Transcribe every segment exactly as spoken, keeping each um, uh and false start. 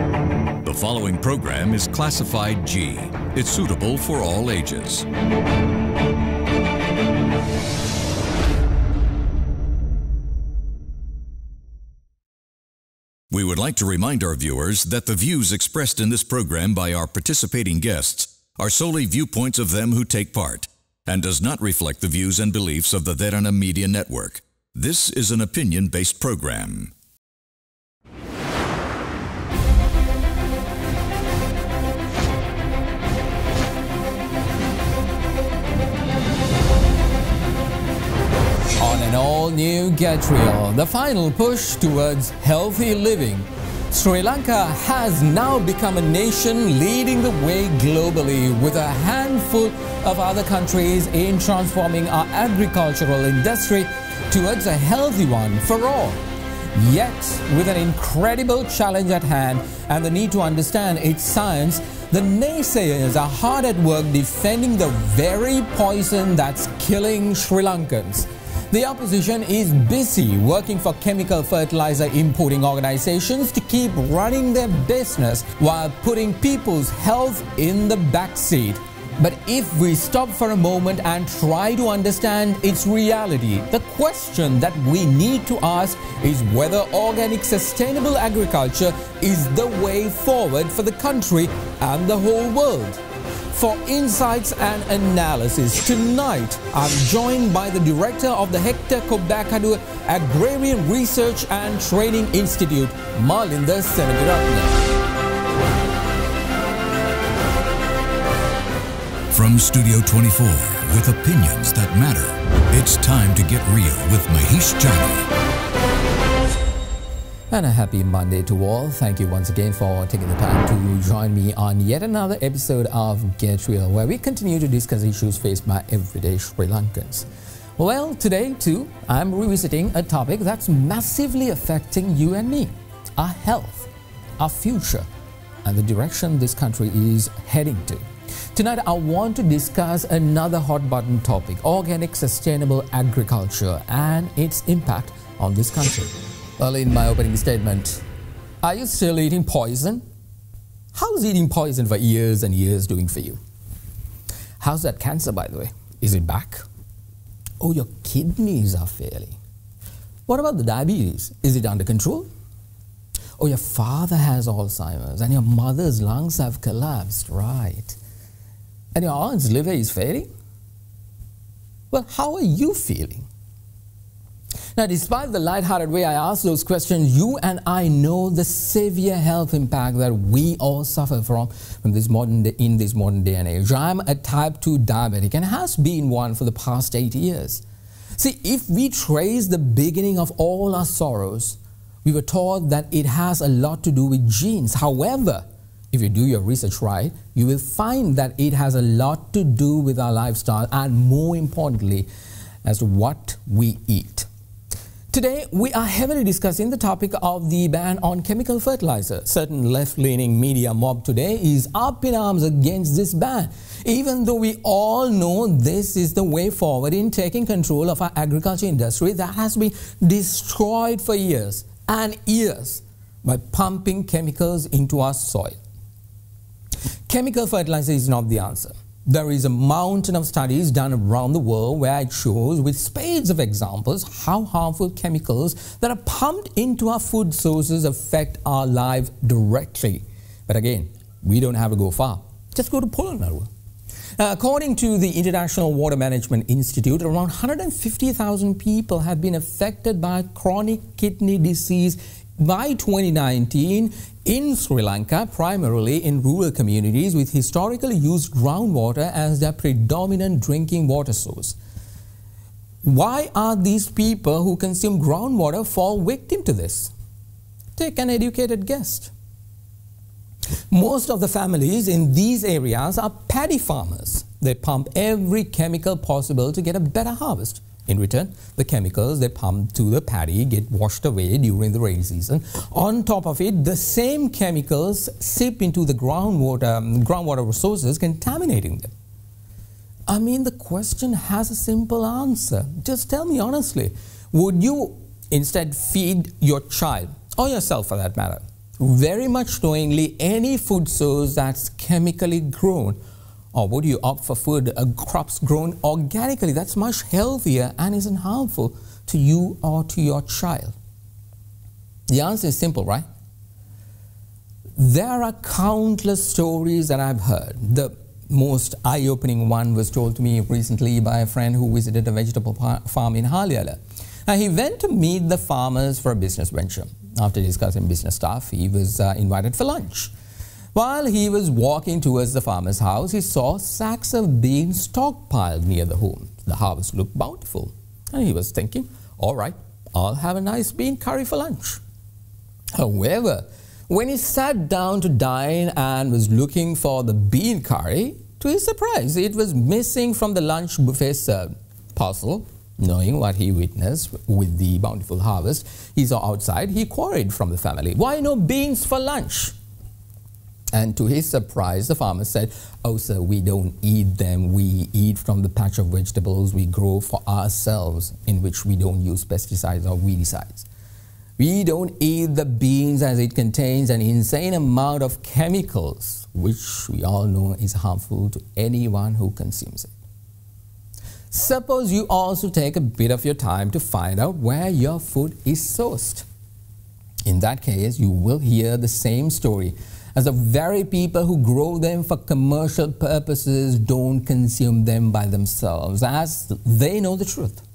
The following program is classified G. It's suitable for all ages. We would like to remind our viewers that the views expressed in this program by our participating guests are solely viewpoints of them who take part and does not reflect the views and beliefs of the Derana Media Network. This is an opinion-based program. On an all-new Get Real, the final push towards healthy living, Sri Lanka has now become a nation leading the way globally, with a handful of other countries in transforming our agricultural industry towards a healthy one for all. Yet, with an incredible challenge at hand and the need to understand its science, the naysayers are hard at work defending the very poison that's killing Sri Lankans. The opposition is busy working for chemical fertilizer importing organizations to keep running their business while putting people's health in the backseat. But if we stop for a moment and try to understand its reality, the question that we need to ask is whether organic sustainable agriculture is the way forward for the country and the whole world. For insights and analysis, tonight I'm joined by the director of the Hector Kobbakaduwa Agrarian Research and Training Institute, Malinda Seneviratne. From Studio twenty-four, with opinions that matter, it's time to get real with Mahieash Johnney. And a happy Monday to all. Thank you once again for taking the time to join me on yet another episode of Get Real, where we continue to discuss issues faced by everyday Sri Lankans. Well, today too, I'm revisiting a topic that's massively affecting you and me: our health, our future, and the direction this country is heading to. Tonight, I want to discuss another hot button topic: organic sustainable agriculture and its impact on this country. Well, in my opening statement, are you still eating poison? How's eating poison for years and years doing for you? How's that cancer, by the way? Is it back? Oh, your kidneys are failing. What about the diabetes? Is it under control? Oh, your father has Alzheimer's and your mother's lungs have collapsed, right? And your aunt's liver is failing? Well, how are you feeling? Now, despite the light-hearted way I ask those questions, you and I know the severe health impact that we all suffer from, from this modern day, in this modern day and age. I'm a type two diabetic and has been one for the past eight years. See, if we trace the beginning of all our sorrows, we were taught that it has a lot to do with genes. However, if you do your research right, you will find that it has a lot to do with our lifestyle and, more importantly, as to what we eat. Today, we are heavily discussing the topic of the ban on chemical fertilizer. Certain left-leaning media mob today is up in arms against this ban, even though we all know this is the way forward in taking control of our agriculture industry that has been destroyed for years and years by pumping chemicals into our soil. Chemical fertilizer is not the answer. There is a mountain of studies done around the world where it shows with spades of examples how harmful chemicals that are pumped into our food sources affect our lives directly. But again, we don't have to go far. Just go to Poland. Now, according to the International Water Management Institute, around one hundred fifty thousand people have been affected by chronic kidney disease by twenty nineteen in Sri Lanka, primarily in rural communities with historically used groundwater as their predominant drinking water source. Why are these people who consume groundwater fall victim to this? Take an educated guess. Most of the families in these areas are paddy farmers. They pump every chemical possible to get a better harvest. In return, the chemicals they pump to the paddy get washed away during the rainy season. On top of it, the same chemicals seep into the groundwater, groundwater resources, contaminating them. I mean, the question has a simple answer. Just tell me honestly, would you instead feed your child, or yourself for that matter, very much knowingly any food source that's chemically grown? Or would you opt for food, uh, crops grown organically? That's much healthier and isn't harmful to you or to your child. The answer is simple, right? There are countless stories that I've heard. The most eye-opening one was told to me recently by a friend who visited a vegetable farm in Mahieash. Now, he went to meet the farmers for a business venture. After discussing business stuff, he was uh, invited for lunch. While he was walking towards the farmer's house, he saw sacks of beans stockpiled near the home. The harvest looked bountiful, and he was thinking, all right, I'll have a nice bean curry for lunch. However, when he sat down to dine and was looking for the bean curry, to his surprise, it was missing from the lunch buffet served. Puzzled, knowing what he witnessed with the bountiful harvest he saw outside, he queried from the family, why no beans for lunch? And to his surprise, the farmer said, oh sir, we don't eat them. We eat from the patch of vegetables we grow for ourselves, in which we don't use pesticides or weedicides. We don't eat the beans as it contains an insane amount of chemicals, which we all know is harmful to anyone who consumes it. Suppose you also take a bit of your time to find out where your food is sourced. In that case, you will hear the same story, as the very people who grow them for commercial purposes don't consume them by themselves, as they know the truth.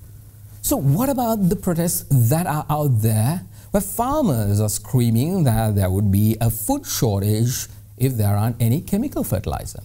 So what about the protests that are out there where farmers are screaming that there would be a food shortage if there aren't any chemical fertilizer?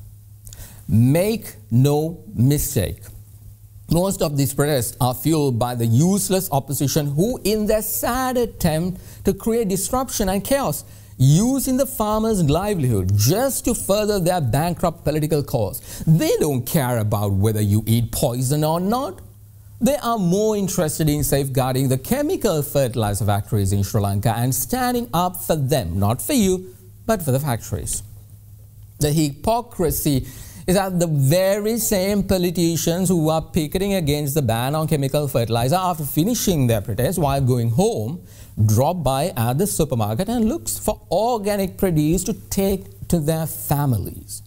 Make no mistake. Most of these protests are fueled by the useless opposition who, in their sad attempt to create disruption and chaos, using the farmers' livelihood just to further their bankrupt political cause. They don't care about whether you eat poison or not. They are more interested in safeguarding the chemical fertilizer factories in Sri Lanka and standing up for them, not for you, but for the factories. The hypocrisy is that the very same politicians who are picketing against the ban on chemical fertilizer after finishing their protest while going home drop by at the supermarket and looks for organic produce to take to their families.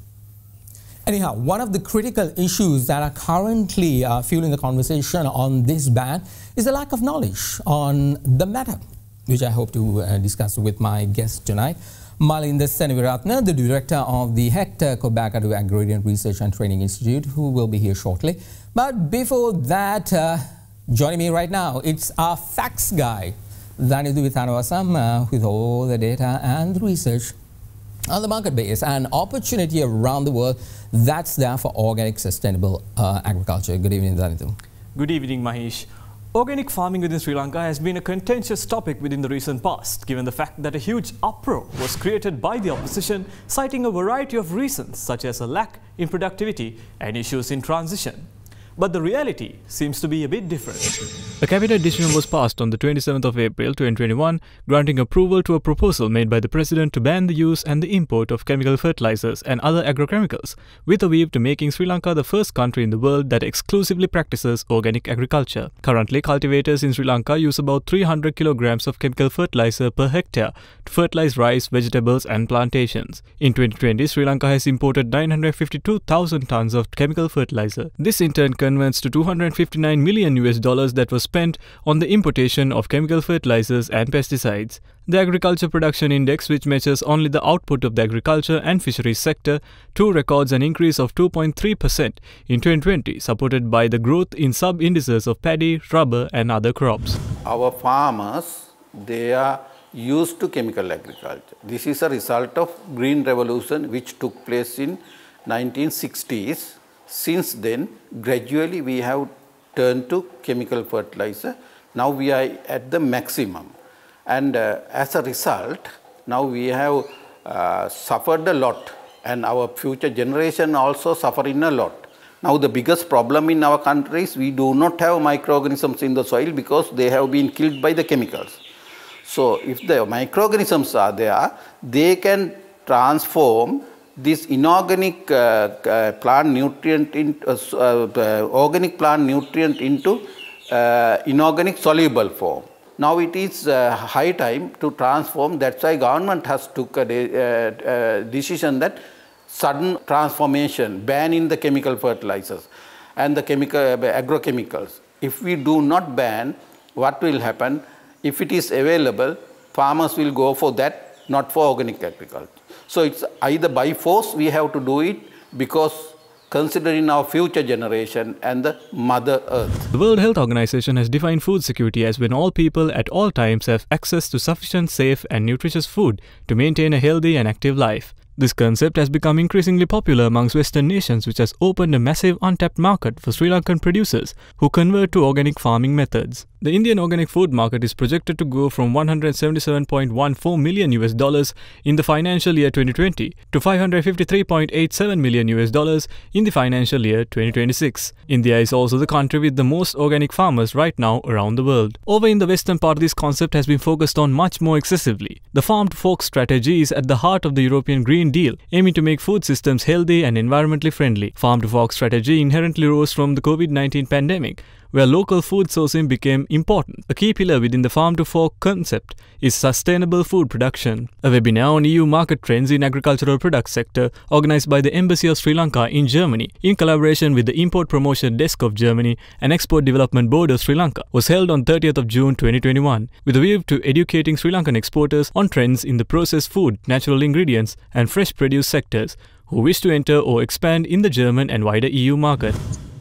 Anyhow, one of the critical issues that are currently uh, fueling the conversation on this ban is the lack of knowledge on the matter, which I hope to uh, discuss with my guest tonight, Malinda Seneviratne, the director of the Hector Kobbakaduwa Agrarian Research and Training Institute, who will be here shortly. But before that, uh, joining me right now, it's our facts guy, Danidu Vithanawasam, uh, with all the data and research on the market base and opportunity around the world that's there for organic sustainable uh, agriculture. Good evening, Danidu. Good evening, Mahieash. Organic farming within Sri Lanka has been a contentious topic within the recent past, given the fact that a huge uproar was created by the opposition, citing a variety of reasons such as a lack in productivity and issues in transition. But the reality seems to be a bit different. A cabinet decision was passed on the twenty-seventh of April twenty twenty-one, granting approval to a proposal made by the President to ban the use and the import of chemical fertilizers and other agrochemicals, with a view to making Sri Lanka the first country in the world that exclusively practices organic agriculture. Currently, cultivators in Sri Lanka use about three hundred kilograms of chemical fertilizer per hectare to fertilize rice, vegetables and plantations. In twenty twenty, Sri Lanka has imported nine hundred fifty-two thousand tons of chemical fertilizer. This in turn converts to two hundred fifty-nine million U S dollars that was spent on the importation of chemical fertilizers and pesticides. The Agriculture Production Index, which measures only the output of the agriculture and fisheries sector, too records an increase of two point three percent in twenty twenty, supported by the growth in sub-indices of paddy, rubber and other crops. Our farmers, they are used to chemical agriculture. This is a result of Green Revolution which took place in nineteen sixties. Since then, gradually we have turned to chemical fertilizer. Now we are at the maximum. And uh, as a result, now we have uh, suffered a lot, and our future generation also suffering a lot. Now the biggest problem in our country is we do not have microorganisms in the soil because they have been killed by the chemicals. So if the microorganisms are there, they can transform this inorganic uh, uh, plant nutrient in, uh, uh, organic plant nutrient into uh, inorganic soluble form. Now it is uh, high time to transform. That's why government has took a de uh, uh, decision that sudden transformation, banning the chemical fertilizers and the chemical uh, agrochemicals. If we do not ban, what will happen? If it is available, farmers will go for that, not for organic agriculture. So it's either by force we have to do it, because considering our future generation and the Mother Earth. The World Health Organization has defined food security as when all people at all times have access to sufficient, safe and nutritious food to maintain a healthy and active life. This concept has become increasingly popular amongst Western nations, which has opened a massive untapped market for Sri Lankan producers who convert to organic farming methods. The Indian organic food market is projected to grow from one hundred seventy-seven point one four million U S dollars in the financial year twenty twenty to five hundred fifty-three point eight seven million U S dollars in the financial year twenty twenty-six. India is also the country with the most organic farmers right now around the world. Over in the western part, this concept has been focused on much more excessively. The farm to fork strategy is at the heart of the European Green Deal, aiming to make food systems healthy and environmentally friendly. Farm to fork strategy inherently rose from the COVID nineteen pandemic, where local food sourcing became important. A key pillar within the farm to fork concept is sustainable food production. A webinar on E U market trends in agricultural products sector, organized by the Embassy of Sri Lanka in Germany in collaboration with the Import Promotion Desk of Germany and Export Development Board of Sri Lanka, was held on thirtieth of June twenty twenty-one, with a view to educating Sri Lankan exporters on trends in the processed food, natural ingredients and fresh produce sectors who wish to enter or expand in the German and wider E U market.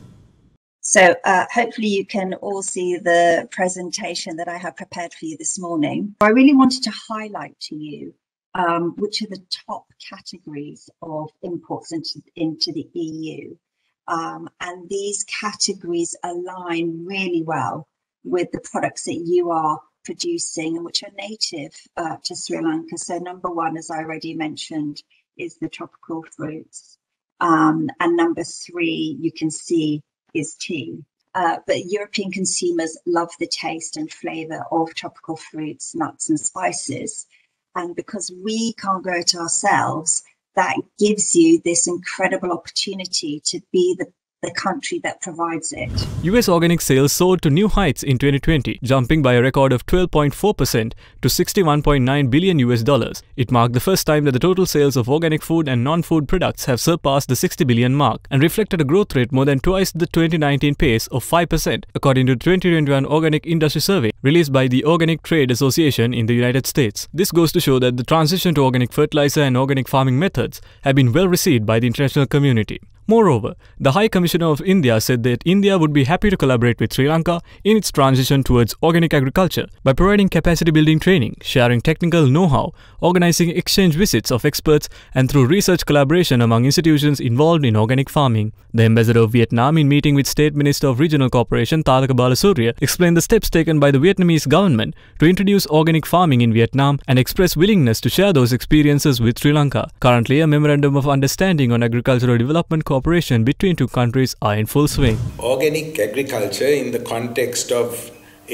So uh, hopefully you can all see the presentation that I have prepared for you this morning. I really wanted to highlight to you um, which are the top categories of imports into, into the E U. Um, and these categories align really well with the products that you are producing and which are native uh, to Sri Lanka. So number one, as I already mentioned, is the tropical fruits. Um, and number three, you can see, is tea. Uh, but European consumers love the taste and flavour of tropical fruits, nuts and spices. And because we can't grow it ourselves, that gives you this incredible opportunity to be the the country that provides it. U S organic sales soared to new heights in twenty twenty, jumping by a record of twelve point four percent to sixty-one point nine billion U S dollars. It marked the first time that the total sales of organic food and non-food products have surpassed the sixty billion mark and reflected a growth rate more than twice the twenty nineteen pace of five percent, according to the twenty twenty-one Organic Industry Survey released by the Organic Trade Association in the United States. This goes to show that the transition to organic fertilizer and organic farming methods have been well received by the international community. Moreover, the High Commissioner of India said that India would be happy to collaborate with Sri Lanka in its transition towards organic agriculture by providing capacity building training, sharing technical know-how, organizing exchange visits of experts, and through research collaboration among institutions involved in organic farming. The ambassador of Vietnam, in meeting with State Minister of Regional Cooperation Tharaka Balasurya, explained the steps taken by the Vietnamese government to introduce organic farming in Vietnam and expressed willingness to share those experiences with Sri Lanka. Currently, a memorandum of understanding on agricultural development cooperation between two countries are in full swing. Organic agriculture in the context of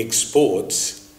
exports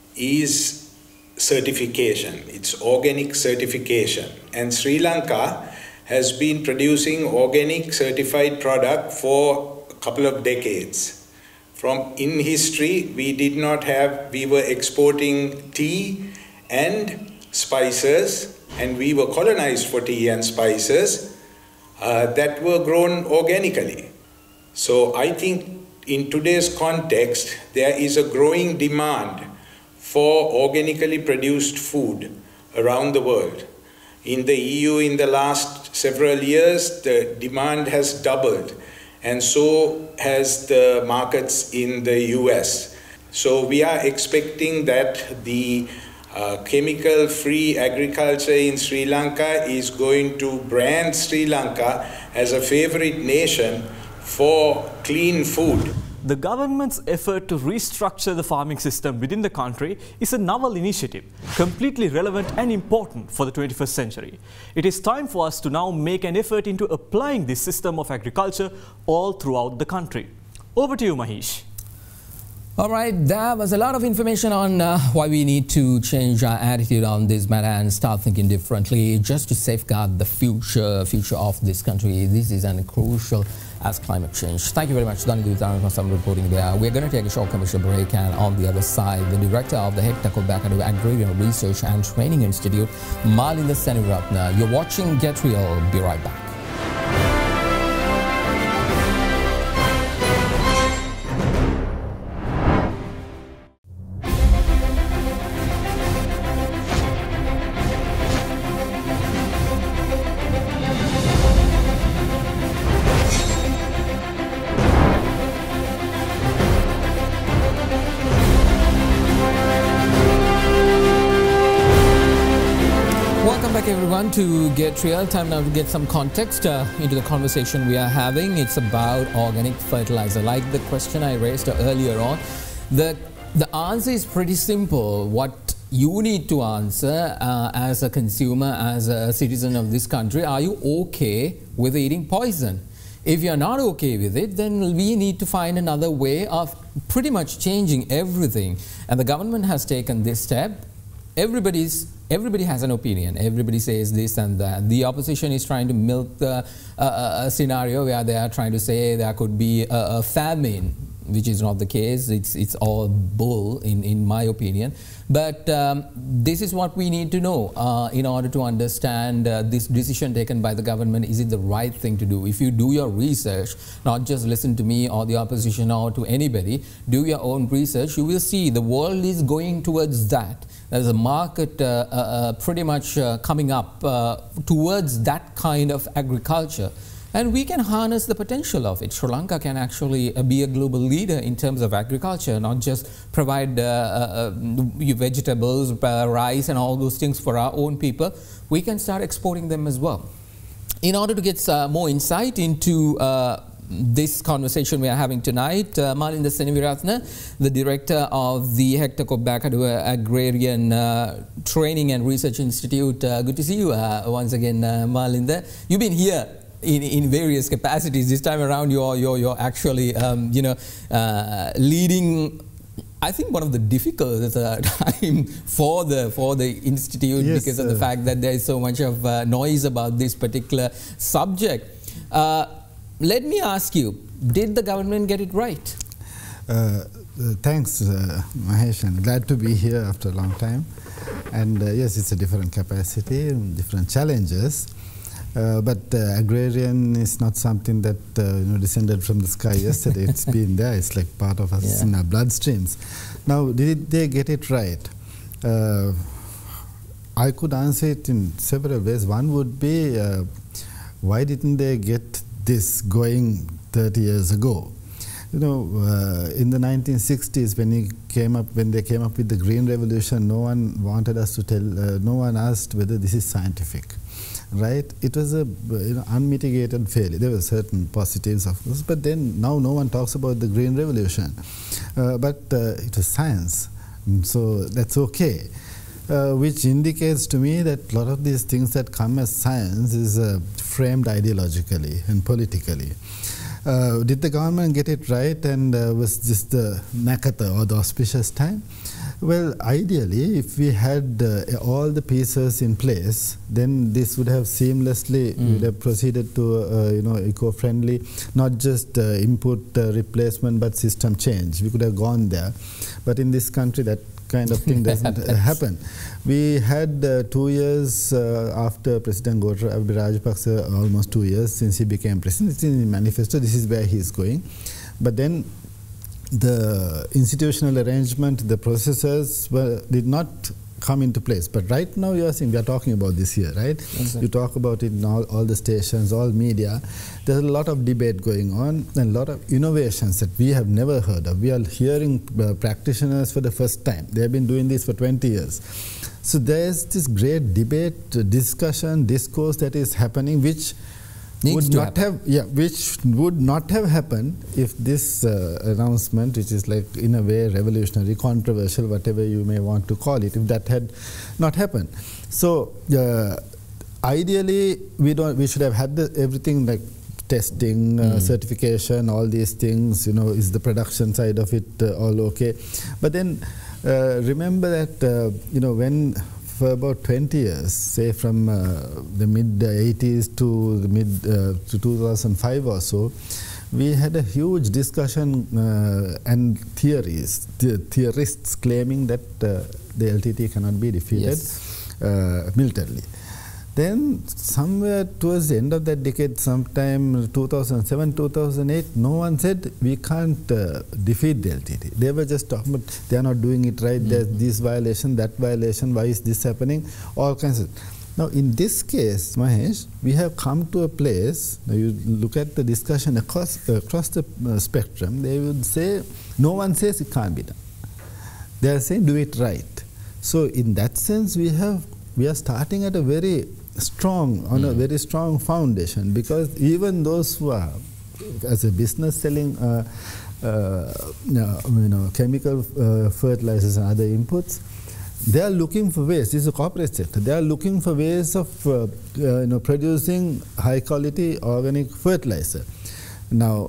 is certification. It's organic certification. And Sri Lanka has been producing organic certified product for a couple of decades. From in history, we did not have, we were exporting tea and spices, and we were colonized for tea and spices. Uh, that were grown organically. So I think in today's context, there is a growing demand for organically produced food around the world. In the E U, in the last several years, the demand has doubled, and so has the markets in the U S. So we are expecting that the Uh, chemical-free agriculture in Sri Lanka is going to brand Sri Lanka as a favorite nation for clean food. The government's effort to restructure the farming system within the country is a novel initiative, completely relevant and important for the twenty-first century. It is time for us to now make an effort into applying this system of agriculture all throughout the country. Over to you, Mahieash. All right, that was a lot of information on uh, why we need to change our attitude on this matter and start thinking differently just to safeguard the future future of this country. This is an crucial as climate change. Thank you very much, Darana, for some reporting there. We're going to take a short commercial break, and on the other side, the director of the Hector Kobbakaduwa Agrarian Research and Training Institute, Malinda Seneviratne. You're watching Get Real. Be right back. Everyone, to Get Real. Time now to get some context uh, into the conversation we are having. It's about organic fertilizer. Like the question I raised earlier on, the the answer is pretty simple. What you need to answer uh, as a consumer, as a citizen of this country, are you okay with eating poison? If you're not okay with it, then we need to find another way of pretty much changing everything. And the government has taken this step. Everybody's Everybody has an opinion. Everybody says this and that. The opposition is trying to milk the, uh, a scenario where they are trying to say there could be a, a famine, which is not the case. It's, it's all bull, in, in my opinion. But um, this is what we need to know uh, in order to understand uh, this decision taken by the government. Is it the right thing to do? If you do your research, not just listen to me or the opposition or to anybody, do your own research, you will see the world is going towards that. There's a market uh, uh, uh, pretty much uh, coming up uh, towards that kind of agriculture. And we can harness the potential of it. Sri Lanka can actually uh, be a global leader in terms of agriculture, not just provide uh, uh, vegetables, uh, rice and all those things for our own people. We can start exporting them as well. In order to get uh, more insight into uh, this conversation we are having tonight, uh, Malinda Seneviratne, the director of the Hector Kobbakaduwa Agrarian uh, Training and Research Institute. Uh, good to see you uh, once again, uh, Malinda. You've been here in, in various capacities. This time around, you're, you're, you're actually, um, you know, uh, leading, I think, one of the difficult uh, time for the for the institute, yes, because of the fact that there is so much of uh, noise about this particular subject. Uh, Let me ask you, did the government get it right? Uh, uh, thanks, uh, Mahieash, and glad to be here after a long time. And uh, yes, it's a different capacity, different challenges. Uh, but uh, agrarian is not something that uh, you know, descended from the sky yesterday. It's been there. It's like part of us, yeah, in our bloodstreams. Now, did they get it right? Uh, I could answer it in several ways. One would be, uh, why didn't they get this going thirty years ago? You know, uh, in the nineteen sixties, when he came up, when they came up with the Green Revolution, no one wanted us to tell. Uh, no one asked whether this is scientific, right? It was a you know, unmitigated failure. There were certain positives, of course, but then now no one talks about the Green Revolution. Uh, but uh, it was science, so that's okay. Uh, which indicates to me that a lot of these things that come as science is uh, framed ideologically and politically. Uh, did the government get it right, and uh, was this the Nakata or the auspicious time? Well, ideally, if we had uh, all the pieces in place, then this would have seamlessly mm. would have proceeded to uh, you know eco-friendly, not just uh, input uh, replacement, but system change. We could have gone there, but in this country that kind of thing doesn't uh, happen. We had uh, two years uh, after President Gotabaya Rajapaksa, almost two years since he became president. It's in the manifesto. This is where he is going. But then the institutional arrangement, the processes were, did not come into place. But right now you are seeing, we are talking about this here, right? Exactly. You talk about it in all, all the stations, all media. There's a lot of debate going on and a lot of innovations that we have never heard of. We are hearing uh, practitioners for the first time. They have been doing this for twenty years. So there's this great debate, uh, discussion, discourse that is happening, which Needs would not happen. have, yeah, which would not have happened if this uh, announcement, which is like in a way revolutionary, controversial, whatever you may want to call it, if that had not happened. So uh, ideally, we don't, we should have had the, everything like testing, uh, mm. certification, all these things, you know, is the production side of it uh, all okay? But then uh, remember that, uh, you know, when for about twenty years, say from uh, the mid eighties to the mid uh, to two thousand five or so, we had a huge discussion uh, and theories, the theorists claiming that uh, the L T T cannot be defeated yes. uh, militarily. Then somewhere towards the end of that decade, sometime two thousand seven, two thousand eight, no one said we can't uh, defeat the L T T. They were just talking about they are not doing it right, mm-hmm. there's this violation, that violation, why is this happening, all kinds of. Now in this case, Mahieash, we have come to a place, now you look at the discussion across, uh, across the uh, spectrum, they would say, no one says it can't be done. They are saying do it right. So in that sense, we have we are starting at a very strong, on mm. a very strong foundation, because even those who are, as a business selling uh, uh, you know, chemical uh, fertilizers and other inputs, they are looking for ways, this is a corporate sector, they are looking for ways of uh, uh, you know, producing high quality organic fertilizer. Now,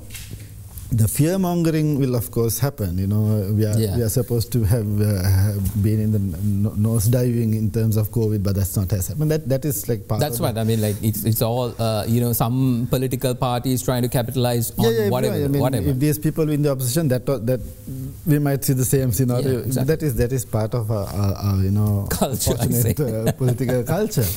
the fear mongering will of course happen, you know, we are, yeah. we are supposed to have, uh, have been in the nose diving in terms of COVID, but that's not as happened. That, that is like part That's of what, I mean, like it's, it's all, uh, you know, some political parties trying to capitalize on yeah, yeah, whatever, I mean, whatever. If these people in the opposition, that, that we might see the same scenario. Yeah, exactly. That is, that is part of our, our, our you know, culture, uh, political culture.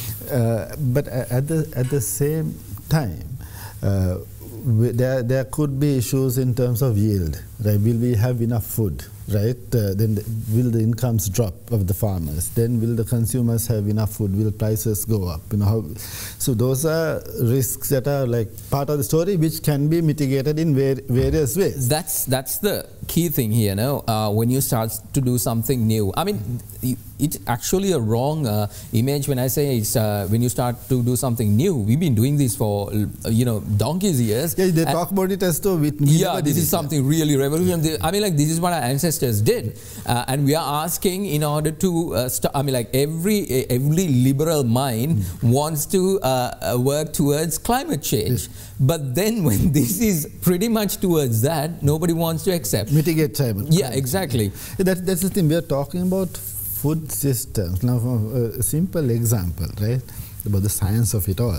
Uh, but at the, at the same time, uh, There, there could be issues in terms of yield, right? Will we have enough food, right? Uh, then the, will the incomes drop of the farmers? Then will the consumers have enough food? Will prices go up? You know, how, so those are risks that are like part of the story, which can be mitigated in var various ways. That's that's the key thing here, no? Uh, when you start to do something new, I mean, it's actually a wrong uh, image when I say it's uh, when you start to do something new. We've been doing this for uh, you know donkey's years. Yeah, they talk about it as though we, we yeah, this is something really revolutionary. I mean, like this is what our ancestors did, uh, and we are asking in order to. Uh, st I mean, like every every liberal mind mm. wants to uh, work towards climate change, yes. but then when this is pretty much towards that, nobody wants to accept. Mitigate climate. Yeah, exactly. Yeah, that, that's the thing. We are talking about food systems. Now, a simple example, right, about the science of it all.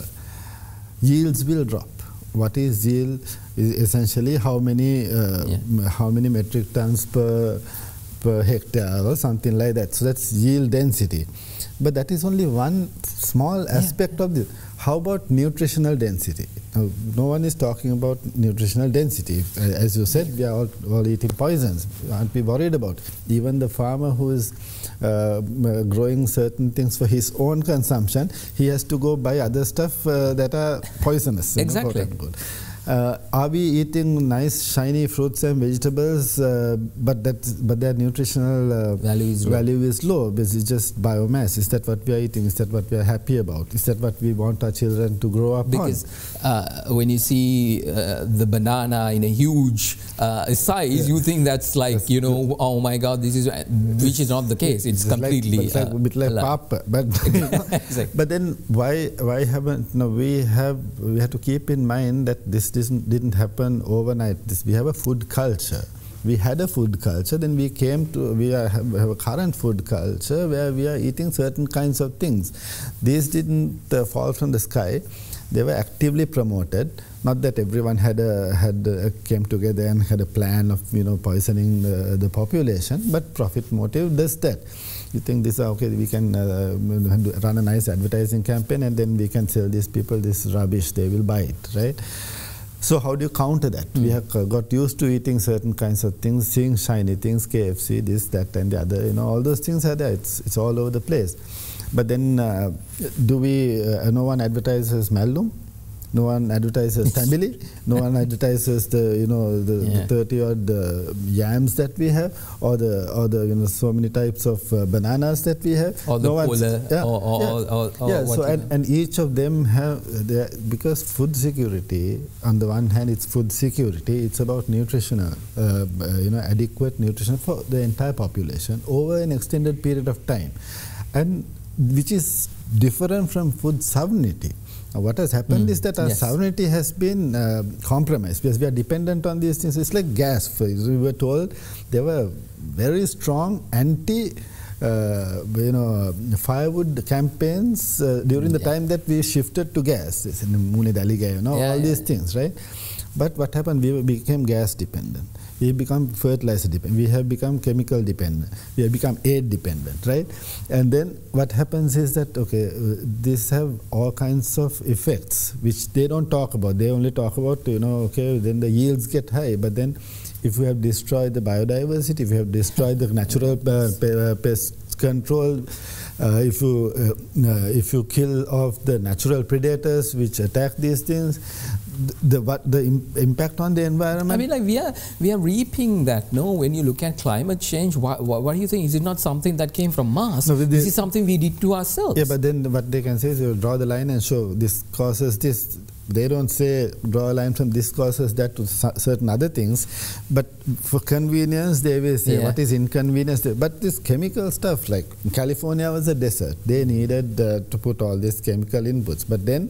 Yields will drop. What is yield? Is essentially how many uh, yeah. how many metric tons per per hectare or something like that. So that's yield density. But that is only one small aspect yeah. of this. How about nutritional density? Now, no one is talking about nutritional density. As you said, we are all, all eating poisons. Aren't we worried about it? Even the farmer who is uh, growing certain things for his own consumption, he has to go buy other stuff uh, that are poisonous. Exactly. You know, Uh, are we eating nice shiny fruits and vegetables, uh, but that but their nutritional uh, value, is value is low because it's just biomass? Is that what we are eating? Is that what we are happy about? Is that what we want our children to grow up because, on? Because uh, when you see uh, the banana in a huge uh, size, yeah. you think that's like, that's you know, oh my God, this is, which is not the case. It's, it's completely like, it's like, uh, a bit like papa. But, exactly. but then why why haven't, no, we have, we have to keep in mind that this This didn't happen overnight. This, we have a food culture. We had a food culture, then we came to, we are, have, have a current food culture where we are eating certain kinds of things. These didn't uh, fall from the sky. They were actively promoted. Not that everyone had a, had a, came together and had a plan of, you know, poisoning the, the population, but profit motive does that. You think this, okay, we can uh, run a nice advertising campaign and then we can sell these people this rubbish, they will buy it, right? So how do you counter that? Mm. We have got used to eating certain kinds of things, seeing shiny things, K F C, this, that, and the other. You know, all those things are there. It's it's all over the place. But then, uh, do we? Uh, no one advertises Malum. No one advertises Tambili. No one advertises the you know the, yeah. the thirty odd uh, yams that we have, or the or the you know so many types of uh, bananas that we have. Or the no polar, yeah, or, or, yeah. or, or, or yeah. what So and, and each of them have their, because food security. On the one hand, it's food security. It's about nutritional, uh, you know, adequate nutrition for the entire population over an extended period of time, and which is different from food sovereignty. Now, what has happened Mm. is that our Yes. sovereignty has been uh, compromised because we are dependent on these things. It's like gas. For, we were told there were very strong anti uh, you know, firewood campaigns uh, during the yeah. time that we shifted to gas. It's in Mune Daliga, you know, yeah, all yeah. these things, right? But what happened? We became gas dependent. We become fertilizer dependent. We have become chemical dependent. We have become aid dependent, right? And then what happens is that, okay, uh, these have all kinds of effects which they don't talk about. They only talk about, you know, okay, then the yields get high. But then if we have destroyed the biodiversity, if we have destroyed the natural uh, pest control, uh, if you uh, uh, if you kill off the natural predators which attack these things, the what the im impact on the environment. I mean, like we are we are reaping that. No, when you look at climate change, what, what, what do you think? Is it not something that came from Mars? No, this is something we did to ourselves. Yeah, but then what they can say is you draw the line and show this causes this. They don't say draw a line from this causes that to certain other things, but for convenience they will say yeah. what is inconvenience. But this chemical stuff, like California was a desert, they needed uh, to put all these chemical inputs. But then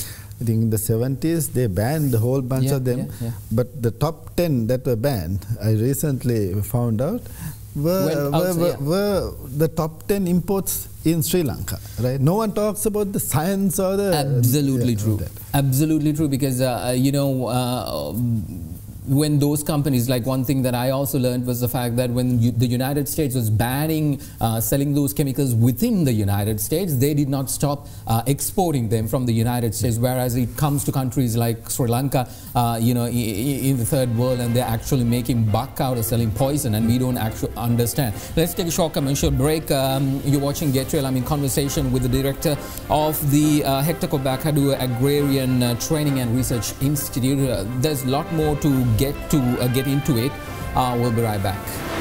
I think in the seventies they banned a whole bunch yeah, of them. Yeah, yeah. But the top ten that were banned, I recently found out, were, were, outside, were, yeah. were the top ten imports in Sri Lanka, right? No one talks about the science or the... Absolutely yeah, true. Absolutely true, because, uh, you know, uh, when those companies, like one thing that I also learned was the fact that when you, the United States was banning uh, selling those chemicals within the United States, they did not stop uh, exporting them from the United States, whereas it comes to countries like Sri Lanka, uh, you know, in the third world, and they're actually making buck out of selling poison, and we don't actually understand. Let's take a short commercial break. Um, you're watching Get Real. I'm in conversation with the director of the uh, Hector Kobbakaduwa Agrarian uh, Training and Research Institute. Uh, there's a lot more to get to uh, get into it. Uh, we'll be right back.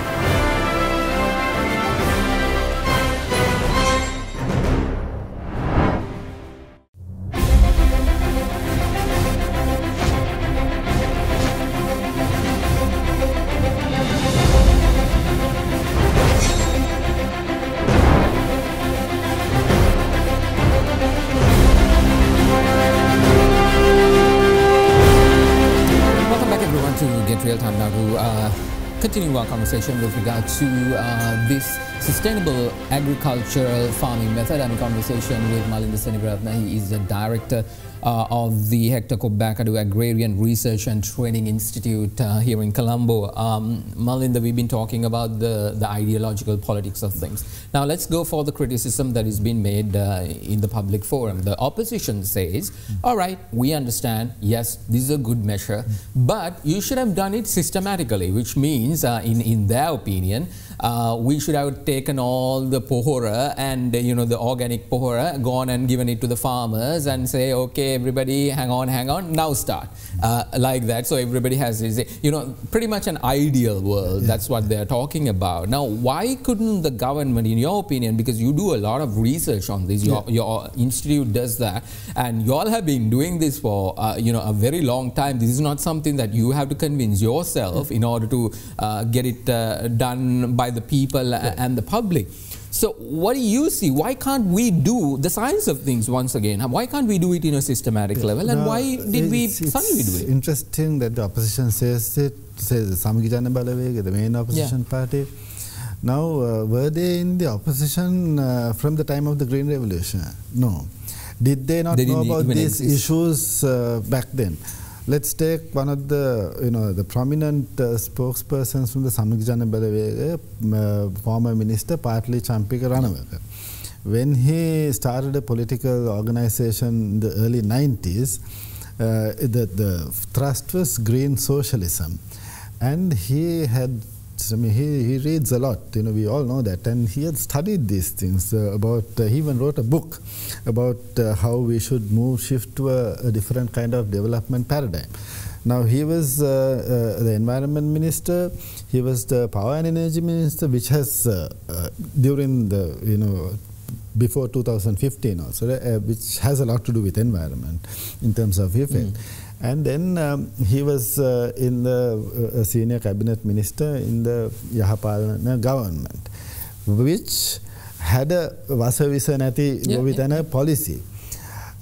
Real time now to uh, continue our conversation with regard to uh, this sustainable agricultural farming method. I'm in conversation with Malinda Seneviratne. He is the director uh, of the Hector Kobbakaduwa Agrarian Research and Training Institute uh, here in Colombo. Um, Malinda, we've been talking about the, the ideological politics of things. Now let's go for the criticism that has been made uh, in the public forum. The opposition says, mm. all right, we understand, yes, this is a good measure, mm. but you should have done it systematically, which means, uh, in, in their opinion, uh, we should have taken all the pohora and, uh, you know, the organic pohora, gone and given it to the farmers and say, okay, everybody, hang on, hang on, now start. Uh, like that, so everybody has this, you know, pretty much an ideal world. Yeah. That's what they're talking about. Now, why couldn't the government, in your opinion, because you do a lot of research on this, your, yeah. your institute does that, and you all have been doing this for, uh, you know, a very long time. This is not something that you have to convince yourself in order to uh, get it uh, done by the people yeah. and the public. So what do you see? Why can't we do the science of things once again? Why can't we do it in a systematic yeah. level? And no, why did we suddenly do it? It's interesting that the opposition says it, says Samagijana Balavega, the main opposition yeah. party. Now, uh, were they in the opposition uh, from the time of the Green Revolution? No. Did they not they know about these exist. issues uh, back then? Let's take one of the, you know, the prominent uh, spokespersons from the Samagijana Balavega, uh, former minister, partly Champika Ranawaka. When he started a political organization in the early nineties, uh, the, the thrust was green socialism. And he had, I mean, he, he reads a lot, you know, we all know that, and he had studied these things uh, about, uh, he even wrote a book about uh, how we should move, shift to a, a different kind of development paradigm. Now, he was uh, uh, the environment minister, he was the power and energy minister, which has, uh, uh, during the, you know, before two thousand fifteen also, uh, which has a lot to do with environment in terms of effect. Mm. And then um, he was uh, in the uh, senior cabinet minister in the Yahapalana government, which had a Vasavisa Nati Govitana policy.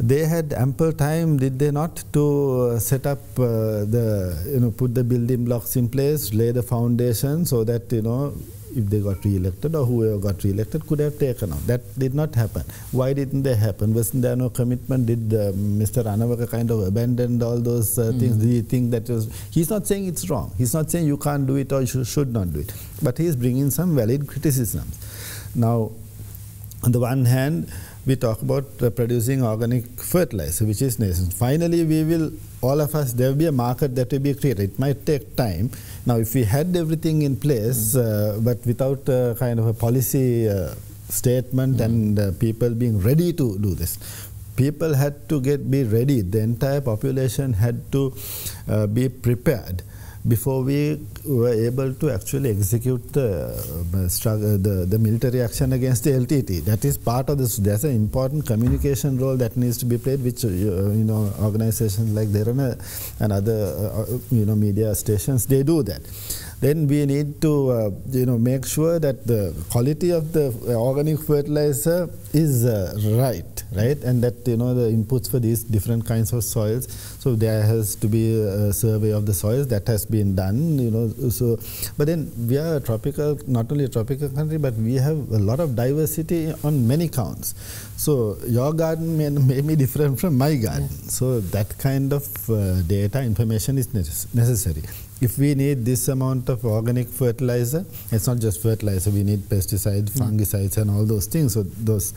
they had ample time, did they not, to uh, set up uh, the, you know, put the building blocks in place, lay the foundation so that, you know, if they got re-elected or whoever got re-elected could have taken out. That did not happen. Why didn't they happen? Wasn't there no commitment? Did uh, Mister Ranawaka kind of abandon all those uh, mm. things? Do you think that was... He's not saying it's wrong. He's not saying you can't do it or you should, should not do it. But he's bringing some valid criticisms. Now, on the one hand, we talk about uh, producing organic fertilizer, which is nascent. Finally, we will, all of us, there will be a market that will be created. It might take time. Now, if we had everything in place, mm. uh, but without uh, kind of a policy uh, statement mm. and uh, people being ready to do this, people had to get be ready. The entire population had to uh, be prepared before we were able to actually execute the, uh, struggle, the, the military action against the L T T. That is part of this. There's an important communication role that needs to be played, which, uh, you know, organizations like Derana and other, uh, you know, media stations, they do that. Then we need to, uh, you know, make sure that the quality of the organic fertilizer is uh, right, right? And that, you know, the inputs for these different kinds of soils. So there has to be a survey of the soils that has been done, you know. So, but then we are a tropical, not only a tropical country, but we have a lot of diversity on many counts. So your garden may, may be different from my garden. Yeah. So that kind of uh, data, information is necessary. If we need this amount of organic fertilizer, it's not just fertilizer, we need pesticides, mm. fungicides and all those things. So those,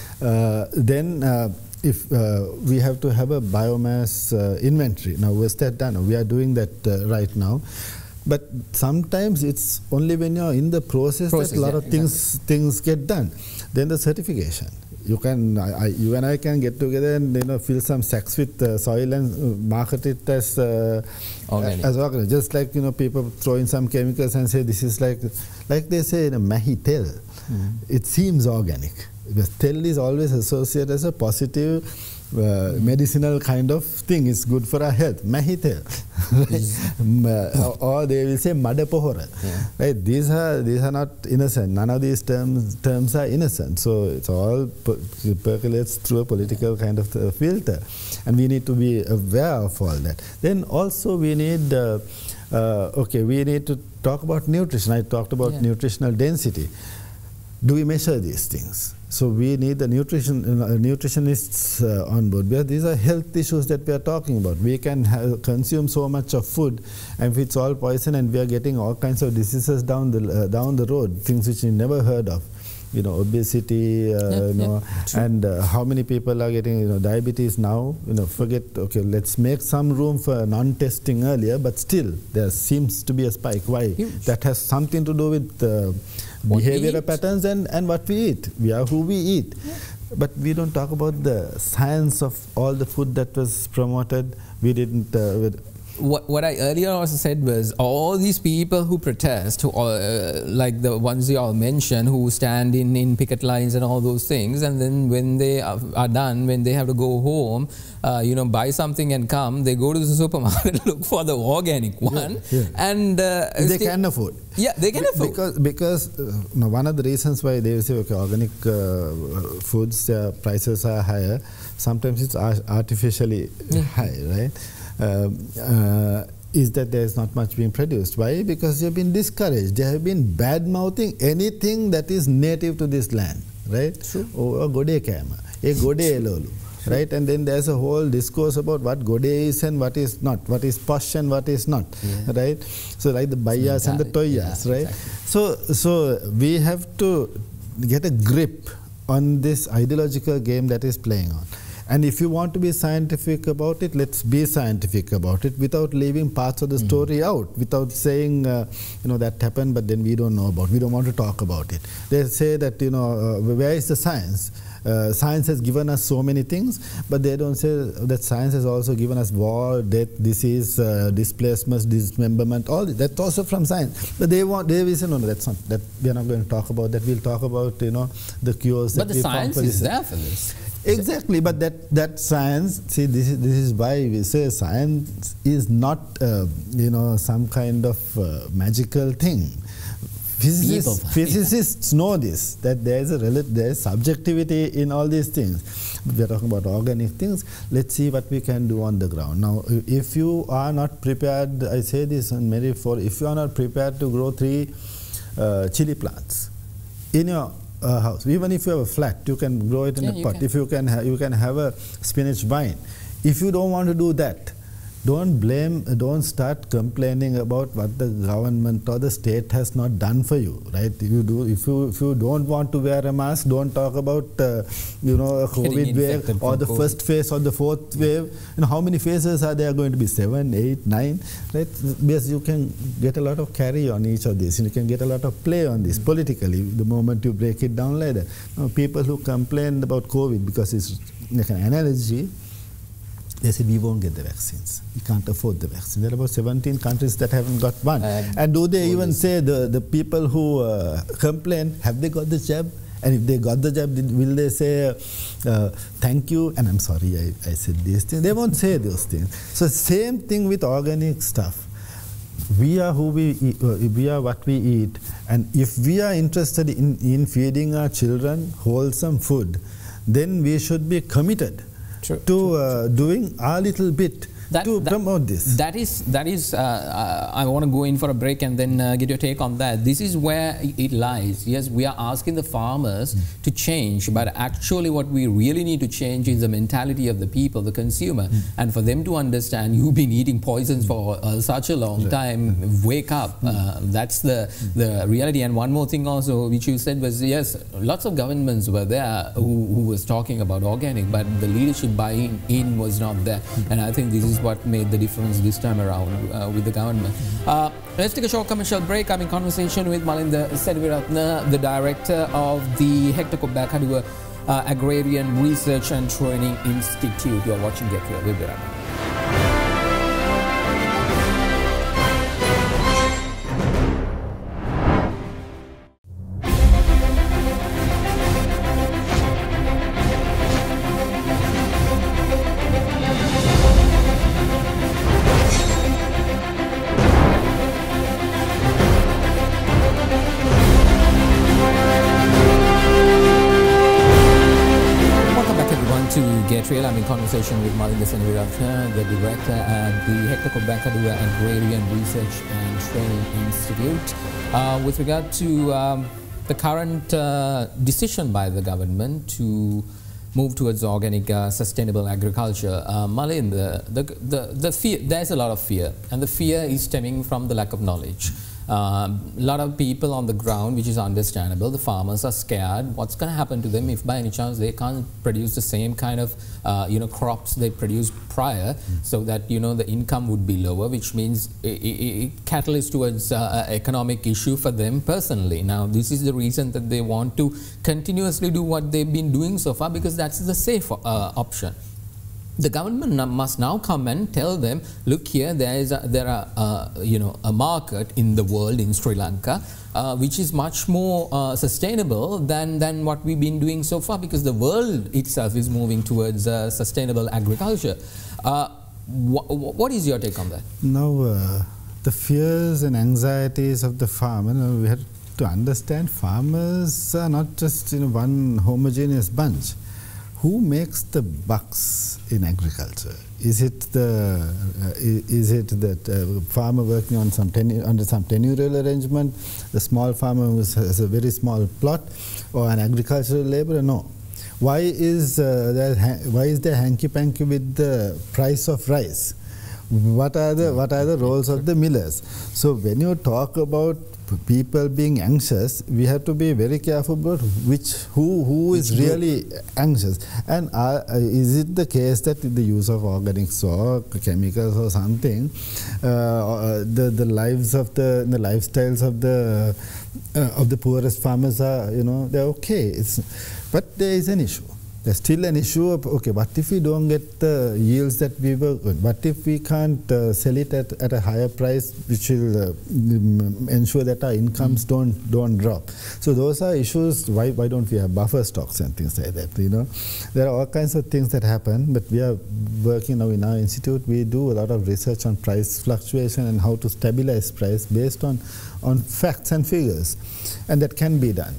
uh, then uh, if uh, we have to have a biomass uh, inventory. Now, was that done? We are doing that uh, right now. But sometimes it's only when you're in the process, process that a lot yeah, of things, exactly. things get done. Then the certification. You can, I, I, you and I can get together and, you know, fill some sacks with uh, soil and uh, market it as uh, organic. As organic. Just like, you know, people throw in some chemicals and say this is like, like they say in a mahi tel. Mm. It seems organic. Because tel is always associated as a positive uh, medicinal kind of thing. It's good for our health. Mahi tel. uh, or they will say mada pohora. Yeah. Right? These are these are not innocent. None of these terms terms are innocent. So it's all per percolates through a political kind of uh, filter, and we need to be aware of all that. Then also we need uh, uh, okay, we need to talk about nutrition. I talked about yeah. nutritional density. Do we measure these things? So we need the nutrition uh, nutritionists uh, on board, because these are health issues that we are talking about. We can have, consume so much of food, and if it's all poison, and we are getting all kinds of diseases down the uh, down the road, things which we never heard of. You know, obesity, uh, yeah, you know, yeah, and uh, how many people are getting, you know, diabetes now. You know, forget. Okay, let's make some room for non-testing earlier, but still there seems to be a spike. Why? Huge. That has something to do with uh, behavioral patterns and and what we eat. We are who we eat. Yeah. But we don't talk about the science of all the food that was promoted. We didn't. Uh, What, what I earlier also said was all these people who protest, who uh, like the ones you all mentioned, who stand in, in picket lines and all those things, and then when they are, are done, when they have to go home, uh, you know, buy something and come, they go to the supermarket, look for the organic one, yeah, yeah. and uh, they can afford. Yeah, they can afford. Because, because uh, no, one of the reasons why they say, okay, organic uh, foods, uh, prices are higher, sometimes it's artificially yeah. high, right? Uh, uh, is that there is not much being produced. Why? Because they have been discouraged. They have been bad-mouthing anything that is native to this land, right? True. Or gode kama, a gode elolu, right? And then there's a whole discourse about what gode is and what is not, what is posh and what is not, yeah. right? So like the bayas and the toyas, yeah, right? Exactly. So, so we have to get a grip on this ideological game that is playing on. And if you want to be scientific about it, let's be scientific about it without leaving parts of the story mm. out, without saying, uh, you know, that happened, but then we don't know about it. We don't want to talk about it. They say that, you know, uh, where is the science? Uh, science has given us so many things, but they don't say that science has also given us war, death, disease, uh, displacement, dismemberment, all this. That's also from science. But they want, they will say, no, no, that's not, that we are not going to talk about that. We'll talk about, you know, the cures. But that the we science found for is there for this. Exactly, but that, that science, see, this is, this is why we say science is not, uh, you know, some kind of uh, magical thing. Physicists, people. physicists know this, that there is a there is subjectivity in all these things. We are talking about organic things. Let's see what we can do on the ground. Now, if you are not prepared, I say this on many for, if you are not prepared to grow three uh, chili plants in your uh, house, even if you have a flat, you can grow it in yeah, a pot. Can. If you can, ha you can have a spinach vine. If you don't want to do that, don't blame, don't start complaining about what the government or the state has not done for you, right? If you do, if you if you don't want to wear a mask, don't talk about uh, you know a COVID wave or the COVID. first phase or the fourth wave. You know how many phases are there going to be? Seven, eight, nine, right? Because you can get a lot of carry on each of these, and you can get a lot of play on this politically. The moment you break it down like that, now, people who complain about COVID because it's like an analogy. They said, we won't get the vaccines. We can't afford the vaccine. There are about seventeen countries that haven't got one. Um, and do they even say, the, the people who uh, complain, have they got the jab? And if they got the jab, will they say, uh, thank you, and I'm sorry I, I said these things? They won't say those things. So same thing with organic stuff. We are who we eat, uh, we are what we eat. And if we are interested in, in feeding our children wholesome food, then we should be committed True, to true, uh, true. doing our little bit that, to that, promote this. That is, that is uh, uh, I want to go in for a break and then uh, get your take on that. This is where it lies. Yes, we are asking the farmers mm. to change, but actually what we really need to change is the mentality of the people, the consumer, mm. and for them to understand, you've been eating poisons for uh, such a long right. time, mm. wake up. Mm. Uh, that's the, mm. the reality. And one more thing also, which you said was, yes, lots of governments were there who, who was talking about organic, but the leadership buying in was not there. Mm. And I think this is what made the difference this time around uh, with the government. Uh, let's take a short commercial break. I'm in conversation with Malinda Seneviratne, the director of the Hector Kobbakaduwa uh, Agrarian Research and Training Institute. You're watching Get Real with Derana. I'm in conversation with Malinda Seneviratne, the director at the Hector Kobbakaduwa Agrarian Research and Training Institute. Uh, with regard to um, the current uh, decision by the government to move towards organic, uh, sustainable agriculture, uh, Malinda, the, the, the fear, there's a lot of fear, and the fear is stemming from the lack of knowledge. A uh, lot of people on the ground, which is understandable. The farmers are scared. What's going to happen to them if by any chance they can't produce the same kind of uh, you know, crops they produced prior, mm. so that you know the income would be lower, which means it, it, it catalysts towards uh, an economic issue for them personally. Now, this is the reason that they want to continuously do what they've been doing so far, because that's the safe uh, option. The government must now come and tell them, look here, there is a, there are uh, you know a market in the world, in Sri Lanka, uh, which is much more uh, sustainable than than what we've been doing so far, because the world itself is moving towards uh, sustainable agriculture. Uh, wh what is your take on that? Now, uh, the fears and anxieties of the farmer, you know, we have to understand farmers are not just you know one homogeneous bunch. Who makes the bucks in agriculture? Is it the uh, is it that uh, farmer working on some tenure, under some tenurial arrangement, the small farmer who has a very small plot, or an agricultural labourer? No. Why is uh, there why is there hanky panky with the price of rice? What are the what are the roles of the millers? So when you talk about people being anxious, we have to be very careful about which who who is really anxious, and are, uh, is it the case that the use of organics or chemicals or something, uh, the the lives of the the lifestyles of the uh, of the poorest farmers are you know they're okay. It's but there is an issue. there's still an issue of, okay, what if we don't get the yields that we were, what if we can't uh, sell it at, at a higher price, which will uh, ensure that our incomes mm. don't don't drop. So those are issues. Why why don't we have buffer stocks and things like that? You know, there are all kinds of things that happen. But we are working now in our institute. We do a lot of research on price fluctuation and how to stabilize price based on on facts and figures, and that can be done.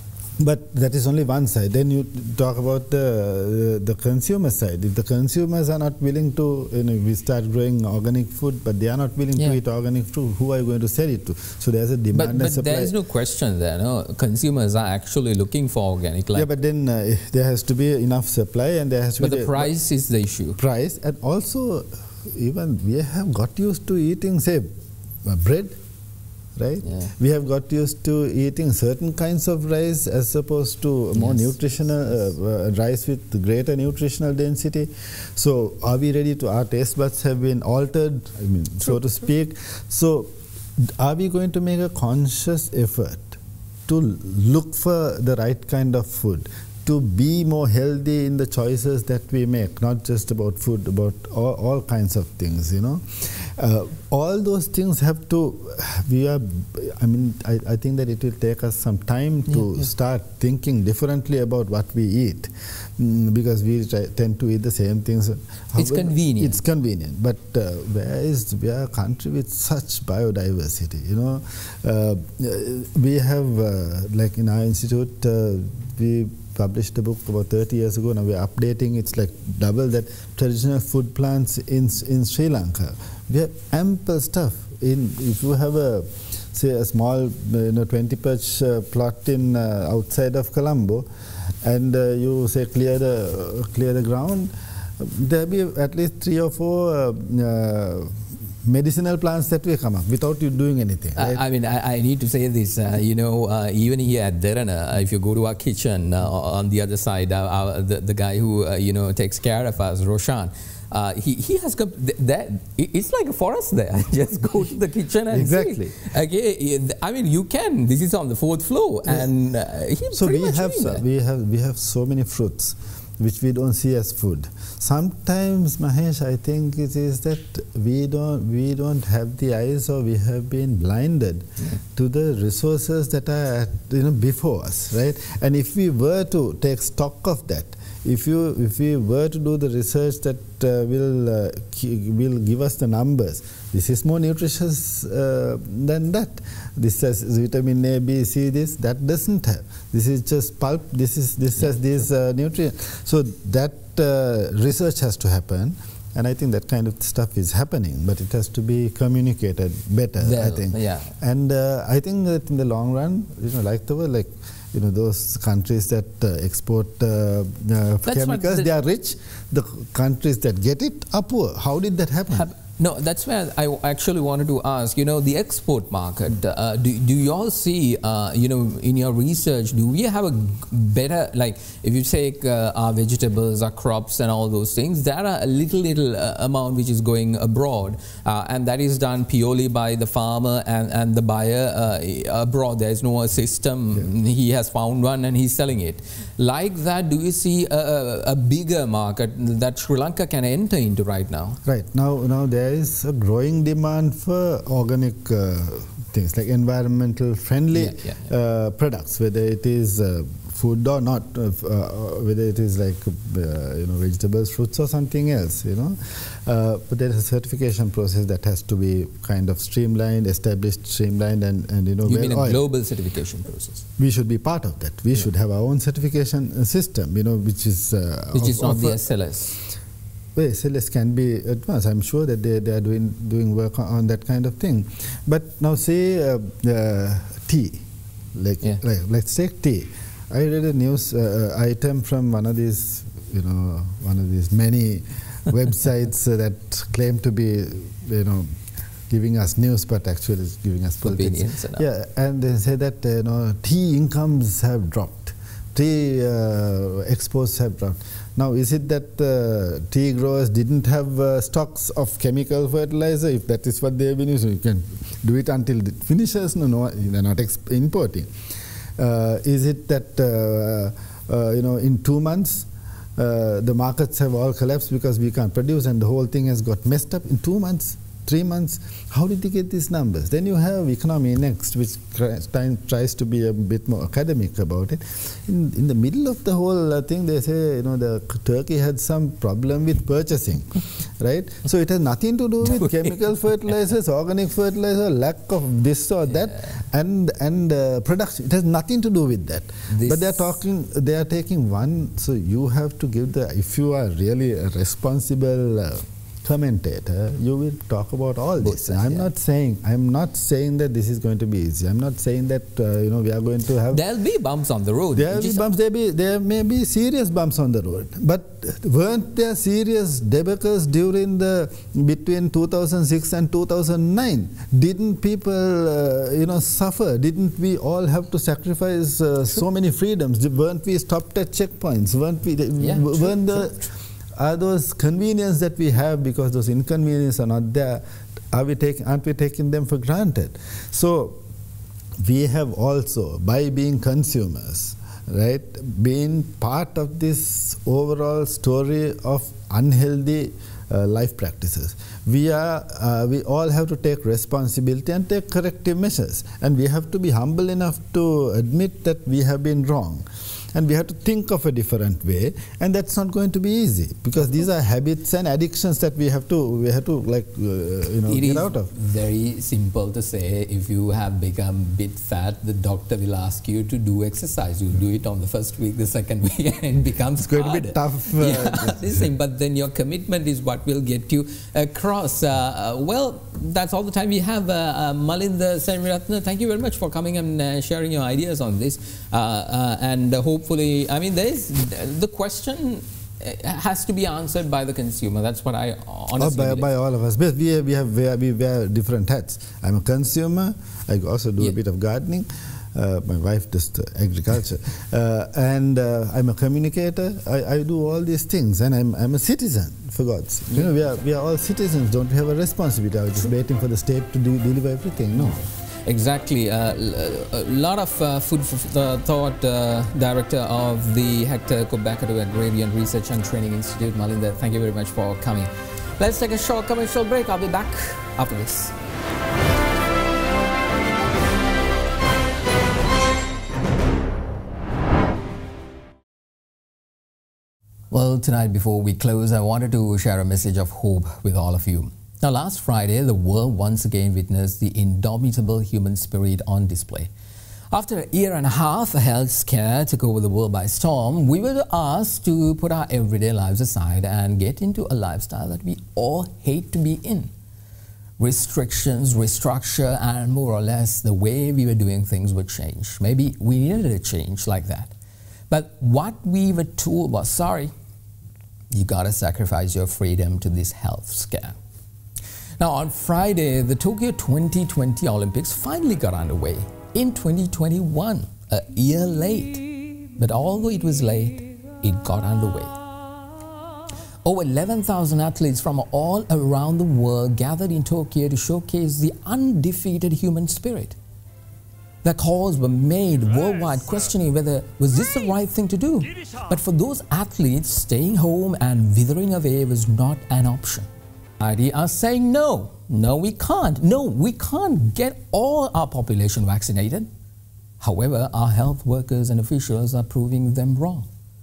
But that is only one side. Then you talk about the the consumer side. If the consumers are not willing to, you know, we start growing organic food, but they are not willing yeah. to eat organic food, who are you going to sell it to? So there's a demand but, and but supply. But there is no question there. No, consumers are actually looking for organic. Like yeah, but then uh, there has to be enough supply, and there has to but be. But the price is the issue. Price, and also even we have got used to eating, say, uh, bread. Right? Yeah. We have got used to eating certain kinds of rice as opposed to more yes. nutritional uh, uh, rice with greater nutritional density. So are we ready to, our taste buds have been altered, I mean, True. so to speak. So are we going to make a conscious effort to look for the right kind of food, to be more healthy in the choices that we make, not just about food, about all, all kinds of things, you know. Uh, all those things have to, we are, I mean, I, I think that it will take us some time to yeah, yeah. start thinking differently about what we eat, mm, because we try, tend to eat the same things. However, it's convenient. It's convenient, but uh, where is, we are a country with such biodiversity, you know. Uh, we have, uh, like in our institute, uh, we published a book about thirty years ago. Now we're updating. It's like double that traditional food plants in in Sri Lanka. We have ample stuff. In if you have a say a small you know twenty perch uh, plot in uh, outside of Colombo, and uh, you say clear the uh, clear the ground, there'll be at least three or four. Uh, uh, medicinal plants that will come up without you doing anything. Right? I, I mean, I, I need to say this, uh, you know, uh, even here at Derana, uh, if you go to our kitchen uh, on the other side, uh, our, the, the guy who, uh, you know, takes care of us, Roshan, uh, he, he has got, th that, it's like a forest there. Just go to the kitchen and exactly. see. Okay, I mean, you can, this is on the fourth floor, yeah. and uh, he's so pretty we much have, so, we have we have so many fruits which we don't see as food. Sometimes, Mahieash, I think it is that we don't we don't have the eyes, or we have been blinded yeah. to the resources that are at, you know before us, right? And if we were to take stock of that, if you if we were to do the research that uh, will uh, will give us the numbers, this is more nutritious uh, than that. This has vitamin A, B, C. This that doesn't have. This is just pulp. This is this has these uh, nutrients. So that uh, research has to happen, and I think that kind of stuff is happening. But it has to be communicated better. Well, I think. Yeah. And uh, I think that in the long run, you know, like the world, like. You know, those countries that uh, export uh, uh, chemicals, they are rich. The countries that get it are poor. How did that happen? Hap No, that's where I actually wanted to ask, you know, the export market, uh, do, do you all see, uh, you know, in your research, do we have a better, like, if you take uh, our vegetables, our crops and all those things, there are a little, little uh, amount which is going abroad, uh, and that is done purely by the farmer and, and the buyer uh, abroad. There is no system. Yeah. He has found one and he's selling it. Like that, do you see a, a bigger market that Sri Lanka can enter into right now? Right. Now, now there is a growing demand for organic uh, things, like environmental friendly yeah, yeah, yeah. Uh, products, whether it is uh, food or not, uh, uh, whether it is like uh, you know vegetables, fruits, or something else. You know, uh, but there is a certification process that has to be kind of streamlined, established, streamlined, and and you know. You mean a oil. global certification process? We should be part of that. We yeah. should have our own certification system. You know, which is uh, which of, is not of the S L S. Well, S L S can be advanced. I'm sure that they, they are doing doing work on, on that kind of thing. But now say uh, uh, tea, like, yeah. like let's take tea. I read a news uh, item from one of these, you know, one of these many websites uh, that claim to be, you know, giving us news, but actually it's giving us politics. Yeah, and they say that uh, you know tea incomes have dropped, tea uh, exports have dropped. Now, is it that uh, tea growers didn't have uh, stocks of chemical fertilizer? If that is what they have been using, you can do it until it finishes. No, no, they're not importing. Uh, is it that uh, uh, you know in two months uh, the markets have all collapsed because we can't produce, and the whole thing has got messed up in two months. Three months, how did you get these numbers? Then you have economy next, which tries to be a bit more academic about it. In, in the middle of the whole uh, thing, they say, you know, the Turkey had some problem with purchasing, right? So it has nothing to do with chemical fertilizers, organic fertilizer, lack of this or that, yeah. and and uh, production. It has nothing to do with that. This but they are talking, they are taking one. So you have to give the, if you are really a responsible Uh, commentator, you will talk about all this. Both, I'm yeah. not saying I'm not saying that this is going to be easy. I'm not saying that uh, you know we are going to have. There'll be bumps on the road. There will be bumps. There be there may be serious bumps on the road. But weren't there serious debacles during the between two thousand six and two thousand nine? Didn't people uh, you know suffer? Didn't we all have to sacrifice uh, so many freedoms? Weren't we stopped at checkpoints? Weren't we? Yeah, weren't true, the true. Are those conveniences that we have because those inconveniences are not there, are we taking, aren't we taking them for granted? So we have also, by being consumers, right, been part of this overall story of unhealthy uh, life practices. We are, uh, we all have to take responsibility and take corrective measures, and we have to be humble enough to admit that we have been wrong. And we have to think of a different way, and that's not going to be easy because these are habits and addictions that we have to we have to like uh, you know it get is out of. Very simple to say. If you have become a bit fat, the doctor will ask you to do exercise. You do it on the first week, the second week, and it becomes it's going harder. to be tough. Uh, yeah, listen, but then your commitment is what will get you across. Uh, uh, well, that's all the time we have. Uh, uh, Malinda, Seneviratne, thank you very much for coming and uh, sharing your ideas on this, uh, uh, and uh, hopefully, I mean, there is the question has to be answered by the consumer. That's what I honestly oh, by, by all of us. But we we have we, we wear different hats. I'm a consumer. I also do yeah. a bit of gardening. Uh, my wife does agriculture, uh, and uh, I'm a communicator. I, I do all these things, and I'm I'm a citizen. For God's sake, you know, we are we are all citizens. Don't we have a responsibility? I was just waiting for the state to do, deliver everything. No. Exactly. Uh, a lot of uh, food for the thought. Uh, director of the Hector Kobbakaduwa Agrarian Research and Training Institute, Malinda, thank you very much for coming. Let's take a short commercial break. I'll be back after this. Well, tonight before we close, I wanted to share a message of hope with all of you. Now, last Friday, the world once again witnessed the indomitable human spirit on display. After a year and a half, a health scare took over the world by storm. We were asked to put our everyday lives aside and get into a lifestyle that we all hate to be in. Restrictions, restructure, and more or less the way we were doing things would change. Maybe we needed a change like that. But what we were told was, sorry, you gotta sacrifice your freedom to this health scare. Now, on Friday, the Tokyo twenty twenty Olympics finally got underway in twenty twenty-one, a year late. But although it was late, it got underway. Over eleven thousand athletes from all around the world gathered in Tokyo to showcase the undefeated human spirit. The calls were made worldwide questioning whether was this the right thing to do. But for those athletes, staying home and withering away was not an option. Society are saying no, no we can't, no we can't get all our population vaccinated. However, our health workers and officials are proving them wrong.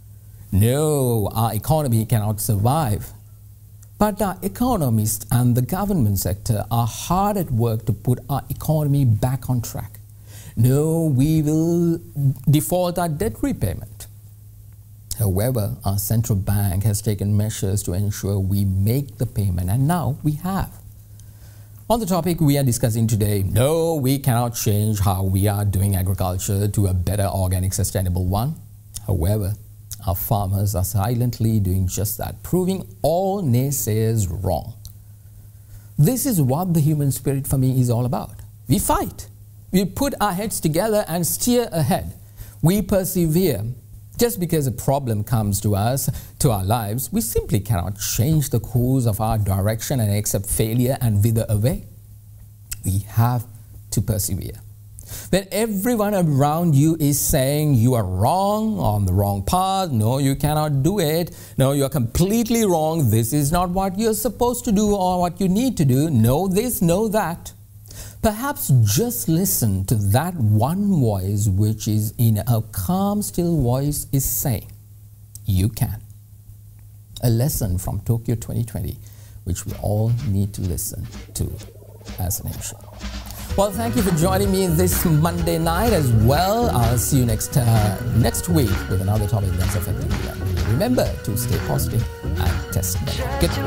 No, our economy cannot survive. But our economists and the government sector are hard at work to put our economy back on track. No, we will default our debt repayment. However, our central bank has taken measures to ensure we make the payment, and now we have. On the topic we are discussing today, no, we cannot change how we are doing agriculture to a better organic, sustainable one. However, our farmers are silently doing just that, proving all naysayers wrong. This is what the human spirit for me is all about. We fight. We put our heads together and steer ahead. We persevere. Just because a problem comes to us, to our lives, we simply cannot change the course of our direction and accept failure and wither away. We have to persevere. When everyone around you is saying you are wrong, on the wrong path, no, you cannot do it, no, you are completely wrong, this is not what you're supposed to do or what you need to do, know this, know that. Perhaps just listen to that one voice which is in a calm, still voice is saying, you can. A lesson from Tokyo twenty twenty, which we all need to listen to as a nation. Well, thank you for joining me this Monday night as well. I'll see you next uh, next week with another topic that's affecting you. Remember to stay positive and test negative.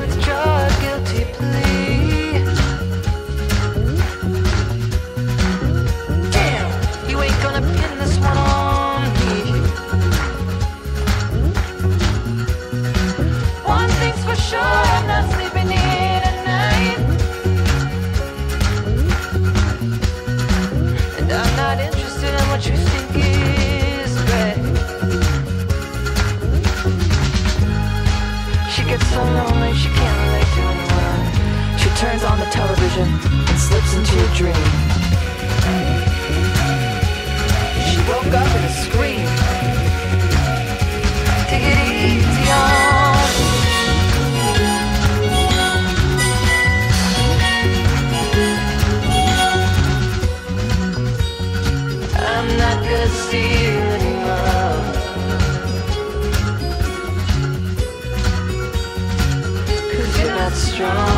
Damn, you ain't gonna pin this one on me. One thing's for sure, I'm not sleeping here tonight. I'm not interested in what you think is right. She gets so lonely she can't relate to anyone. She turns on the television and slips into a dream. She woke up in a scream. Take it easy on. I'm not gonna see you anymore. Cause you're not strong.